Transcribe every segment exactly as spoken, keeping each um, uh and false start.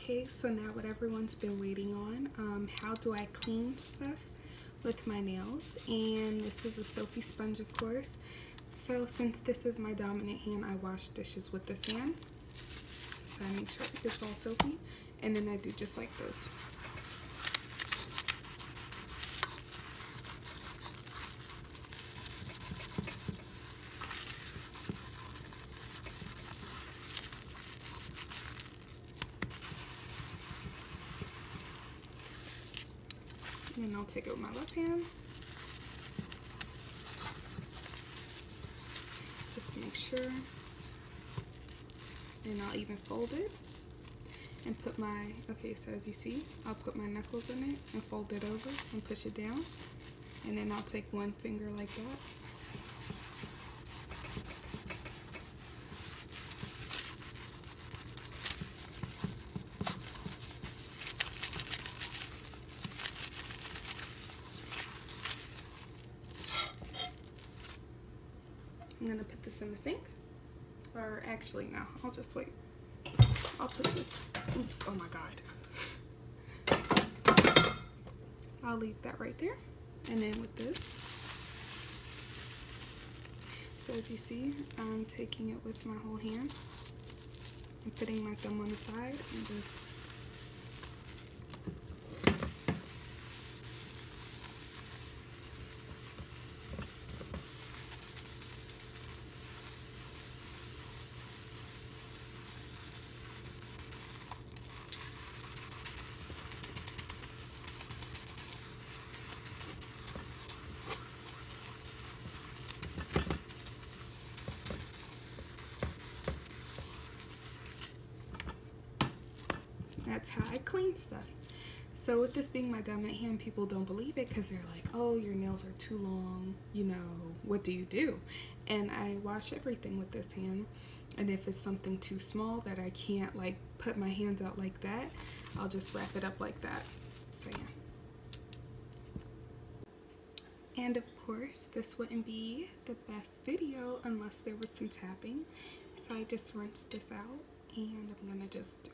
Okay, so now what everyone's been waiting on, um, how do I clean stuff with my nails? And this is a soapy sponge, of course. So since this is my dominant hand, I wash dishes with this hand. So I make sure it's all soapy, and then I do just like this. And then I'll take it with my left hand. Just to make sure. And I'll even fold it. And put my, okay, so as you see, I'll put my knuckles in it and fold it over and push it down. And then I'll take one finger like that. I'm gonna put this in the sink, or actually no, I'll just wait. I'll put this, oops, oh my God. I'll leave that right there. And then with this, so as you see, I'm taking it with my whole hand and putting my thumb on the side and just that's how I clean stuff. So with this being my dominant hand, people don't believe it because they're like, oh, your nails are too long, you know, what do you do? And I wash everything with this hand. And if it's something too small that I can't like put my hands out like that, I'll just wrap it up like that. So yeah. And of course, this wouldn't be the best video unless there was some tapping. So I just rinsed this out and I'm gonna just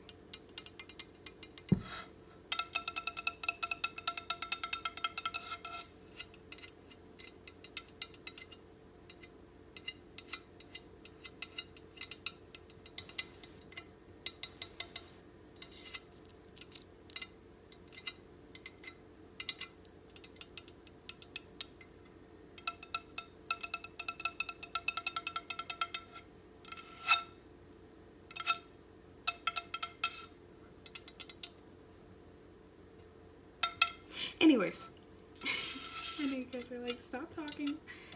anyways, I know you guys are like, stop talking.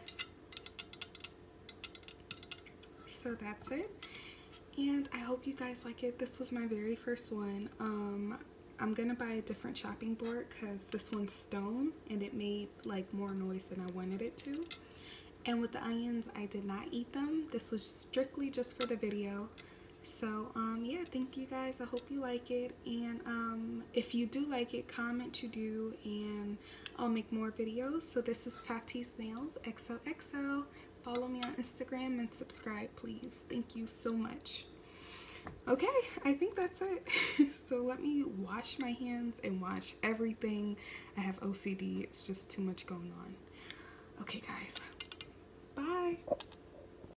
So that's it. And I hope you guys like it. This was my very first one. Um, I'm gonna buy a different chopping board because this one's stone and it made like more noise than I wanted it to. And with the onions, I did not eat them. This was strictly just for the video. So um yeah, thank you guys. I hope you like it, and um if you do like it, comment you do and I'll make more videos. So this is Tati's Nails, X O X O. Follow me on Instagram and subscribe, please. Thank you so much. Okay, I think that's it. So let me wash my hands and wash everything. I have O C D. It's just too much going on. Okay guys, bye.